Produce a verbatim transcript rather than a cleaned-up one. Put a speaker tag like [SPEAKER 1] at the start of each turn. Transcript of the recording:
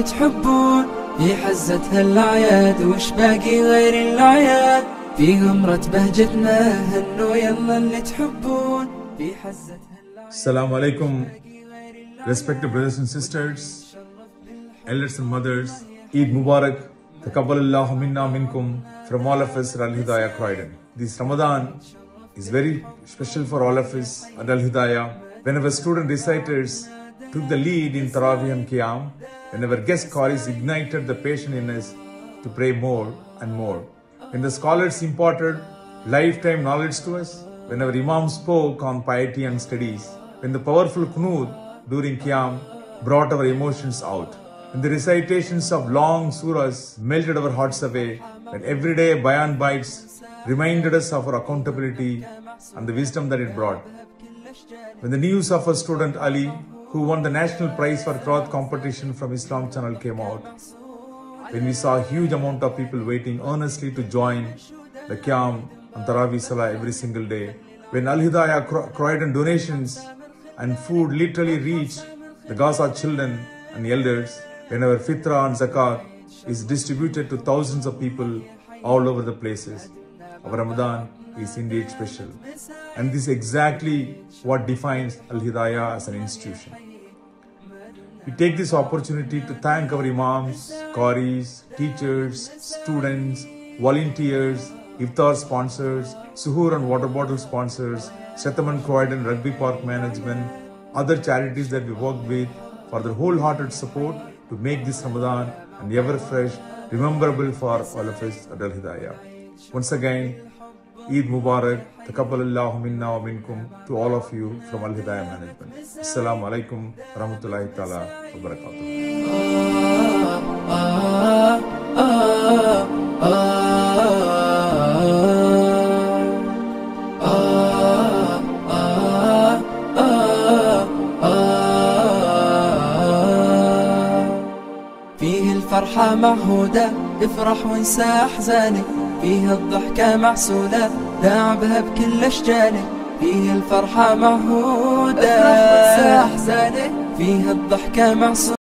[SPEAKER 1] تحبون، في حزتها الأعياد وش باقي غير الأعياد، في غمرة بهجتنا هنوا يلا اللي تحبون، في حزتها الأعياد.
[SPEAKER 2] Assalamu alaikum, respected brothers and sisters, elders and mothers. Eid Mubarak, Taqabbalallahu minna minkum, from all of us at Al Hidayah Croydon. This Ramadan is very special for all of us at Al Hidayah. When our student reciters took the lead in Taraweeh and Qiyam, when our guest qaris ignited the passion in us to pray more and more, when the scholars imparted lifetime knowledge to us, when our Imam spoke on piety and studies, when the powerful Qunut during Qiyam brought our emotions out, when the recitations of long surahs melted our hearts away, when everyday bayan bites reminded us of our accountability and the wisdom that it brought, when the news of our student Ali, who won the national prize for Qiraat competition from Islam Channel came out, when we saw a huge amount of people waiting earnestly to join the Qiyam and Taraweeh Salah every single day, when Al Hidayah Croydon donations and food literally reached the Gaza children and elders, when our Fitra and Zakat is distributed to thousands of people all over the places, our Ramadan is indeed special. And this is exactly what defines Al Hidayah as an institution. We take this opportunity to thank our Imams, Qaris, teachers, students, volunteers, Iftar sponsors, Suhoor and water bottle sponsors, Setaman Croydon Rugby Park Management, other charities that we work with for their wholehearted support to make this Ramadan an ever fresh, rememberable for all of us at Al Hidayah. Once again, Eid Mubarak, Taqabbalallahu minna wa minkum to all of you from Al Hidayah Management. Assalamu alaikum wa rahmatullahi ta'ala wa
[SPEAKER 1] barakatuh. فيه الفرحة معهودة، افرح وانسى أحزانك، فيه الضحكة معسولة، داعبها بكل أشجانك، فيه الفرحة معهودة، افرح وانسى أحزانك، فيه الضحكة معسولة.